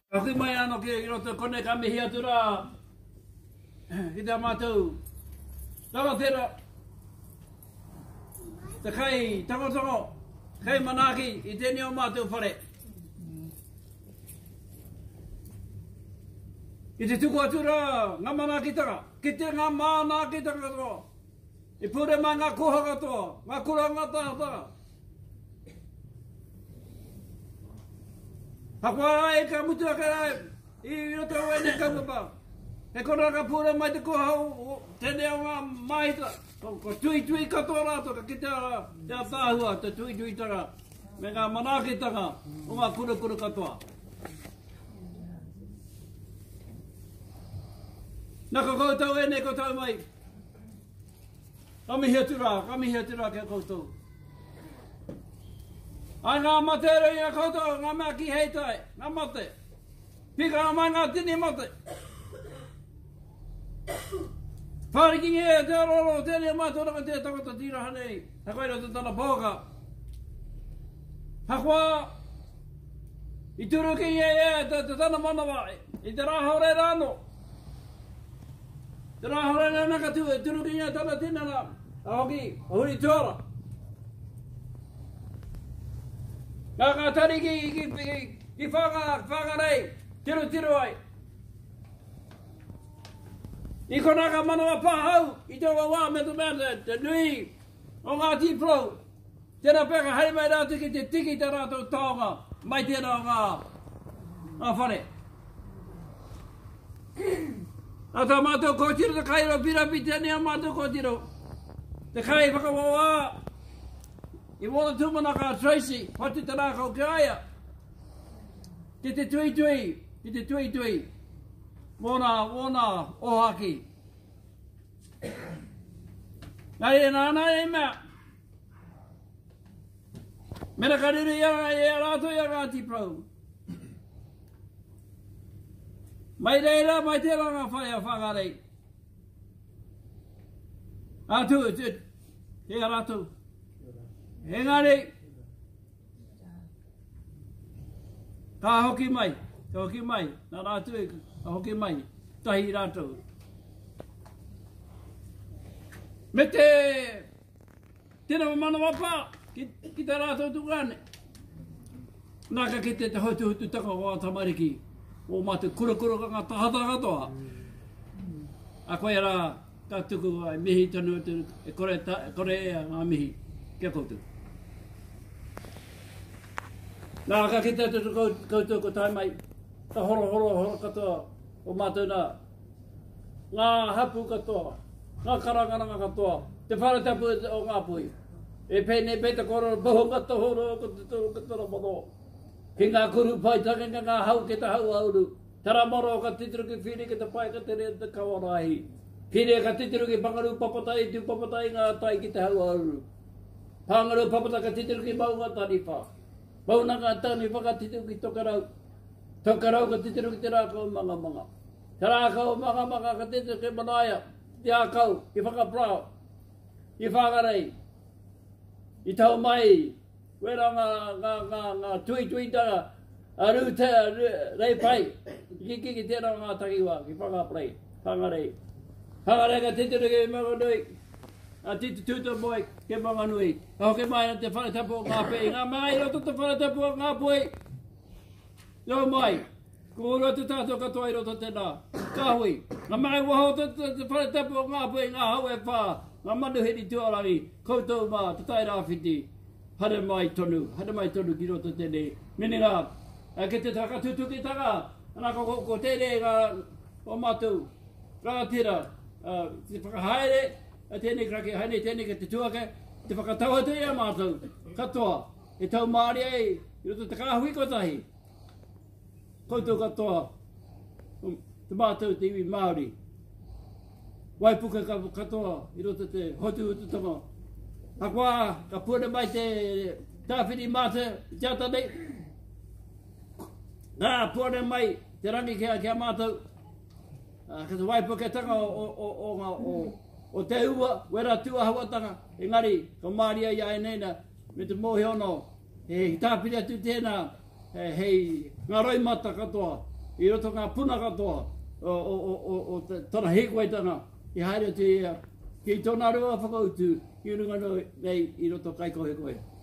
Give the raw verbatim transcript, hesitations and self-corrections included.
Aki mai ano ki roto kone ka mihi atura. Ki te mātou. Tawa tera. Te kai tango tango. Kai manaki i tēne o mātou whare. I te tuku atura ngā manaki taka. Ki te ngā manaki taka toa. I pure mai ngā kohaka toa. Ngā kura ngā taha taka. Hapua e ka mutu a karai, i roto o ene kaupapa. He kora ka pura mai te koha tene o ngā maita. Ko tui tui katoa rātou, ka kite a te a tāhua, te tui tui tara. Me ngā manaki taka o ngā kura kura katoa. Naka koutou ene koutou mai. Kami hiatura, kami hiatura ke koutou. Ai ngā matere i a koutou, ngā mea ki heitai, ngā mate. Pika ngā mai ngā tini mate. Whāriki nge e te aroro, tēne mātou raka te takota tira hanei. Hakoira te tana pōka. Hakua, i turu ki e e te, te tana manawa, i te rāhore rāno. Te rāhore rāno naka tu, i turu ki e tana tinana, a hoki, a huri tuara. Ngā ngā tari ki, ki, ki, ki whanga, whanga rei, tiru tiru ai. I kona ka manawa pāhau, i te wawā me tu mea te nui o ngā tīpro. Tēnā pēka hei mai rātu ki te tiki te rātou taonga, mai tēnā o ngā, ngā whare. Nā tā mātou kōtiro te kairo pirapi tēnea mātou kōtiro. Te kai whakawawā. I mōna tūmana ka Tracy, pati te rākau ke aia. Ki te tui tui, ki te tui tui. Mōna, mōna ohaki. Nā e nāna e mea. Mena ka riri iara e rātou i a ngāti prau. Mai reira, mai te ranga whai a whangarei. Ātu, tu, he a rātou. Engari, ka hoki mai, ka hoki mai, nā rātu e ka hoki mai, tahi rātou. Me te, tēnā mana wapā, ki, ki te rātou tukane. Nāka ki te te hotu hutu taka o tamariki, o mātu kura kura ka ngā tahata katoa. A koe rā, ka tuku ai mihi tanu, e kore, ta, kore ea ngā mihi, kia koutu. Nā ka ki te koutou ko tai mai, ta horo horo horo katoa o mātou nā. Ngā hapu katoa, ngā karangaranga katoa, te wharatapu o ngā pui. E pēne pēta kororo poho kata horo ko te toro katara mono. Ki ngā kuru pai takenga ngā hau ke te hau auru. Tara moro ka titiru ki whiri ke te pai ka te rea te kawarai. Whiri ka titiru ki pangaru papatai tu papatai ngā tai ki te hau auru. Pangaru papata ka titiru ki maunga tariwha. Mauna ngā tani whakatitiru ki tokarau. Tokarau ka titiru ki te rākau manga manga. Te rākau manga manga ka titiru ki manaia. Te ākau, i whakaprao. I whangarei. I tau mai. Wera ngā, ngā, ngā, ngā tui tui tanga. A rū te rei pai. Ki ki ki tērā ngā takiwa. Ki whakaprei. Whangarei. Whangarei ka titiru ki maunui. A titi tūta moi ke manganui. A hoke mai na te whanatapu o ngā pei. Ngā mai roto te whanatapu o ngā pui. Nau mai. Ko roto tātou katoa i roto tēnā. Ka hui. Ngā mai waho te whanatapu o ngā pui. Ngā hau e whā. Ngā manu heri tuarangi. Koutou mā. Te tai rāwhiti. Hare mai tonu. Hare mai tonu ki roto tēne. Mene ngā. Ke te takatutuki taka. Anā ko, ko tēne ngā o mātou. Rā tira. Te whakahaere. A tēnei krake, hainei tēnei ka te tuake, te whakatauhatu ia mātou, katoa, e tau Māori ei, i roto te kāhui kotahi. Koutou katoa, te mātou te iwi Māori. Waipuka ka katoa, i roto te hotu hutu tama. Hakua, ka pūne mai te tāwhiri mātou, i teata nei. Nā, pūne mai, te rangi kia kia mātou. Ka te waipuka tanga o, o, o, o, o, o te ua, wera tua hawatanga, engari, ka Māria ia e neina, me te mohi ono, he tāpiri atu tēnā, hei ngā roimata katoa, i roto ngā puna katoa o, o, o, o, o te tara hekoitanga i haere te ia. Ki tōna rua whakautu, ki runga nei i roto kai kohe koe.